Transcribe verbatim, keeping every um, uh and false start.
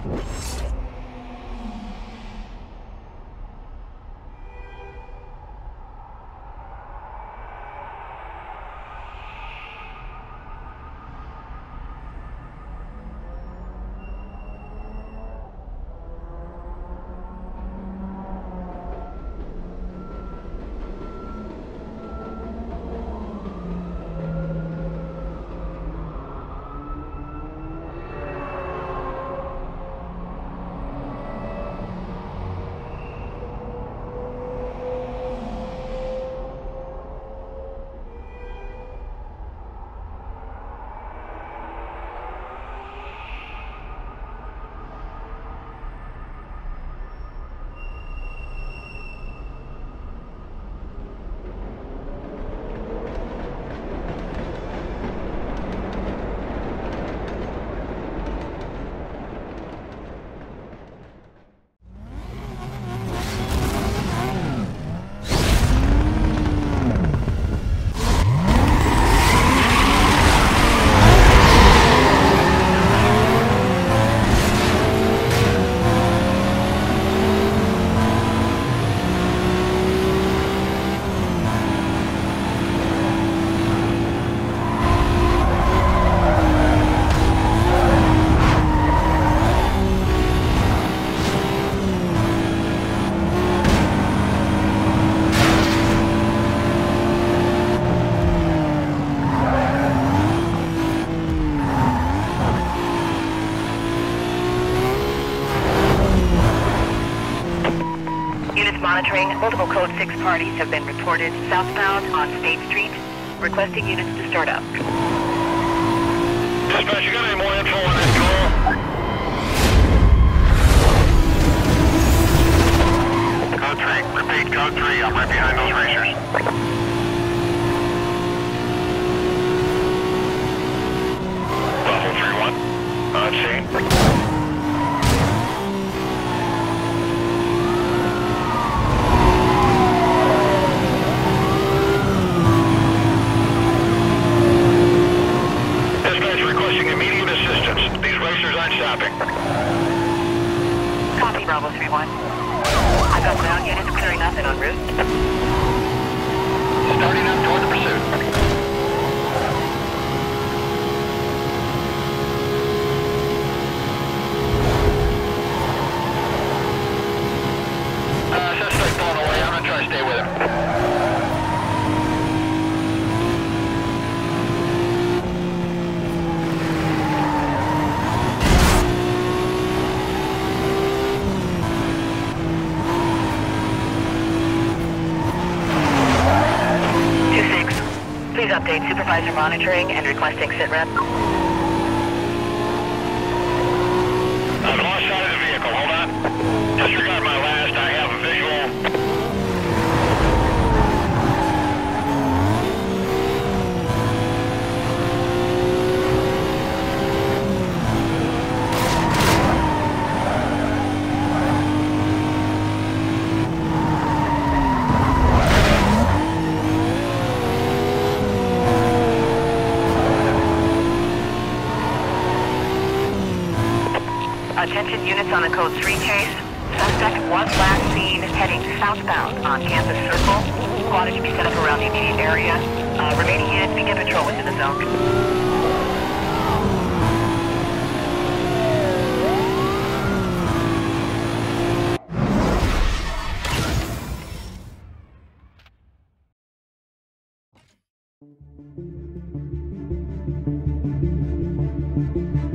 Monitoring, multiple code six parties have been reported southbound on State Street, requesting units to start up. Dispatch, you got any more info on this call? Code three, repeat, code three, I'm right behind those racers. Bravo three one, on scene. Copy, Bravo three one. I've got ground units clearing up and en route. Starting up toward the pursuit. Uh, suspect blown away. I'm gonna try to stay with him. Please update supervisor monitoring and requesting sit rep. I've lost sight of the vehicle. Hold on. Disregard my last. I have a visual. Attention units on the code three chase. Suspect was last seen heading southbound on Campus Circle. Squad should be set up around the immediate area. Uh, remaining units begin patrol into the zone. Thank you.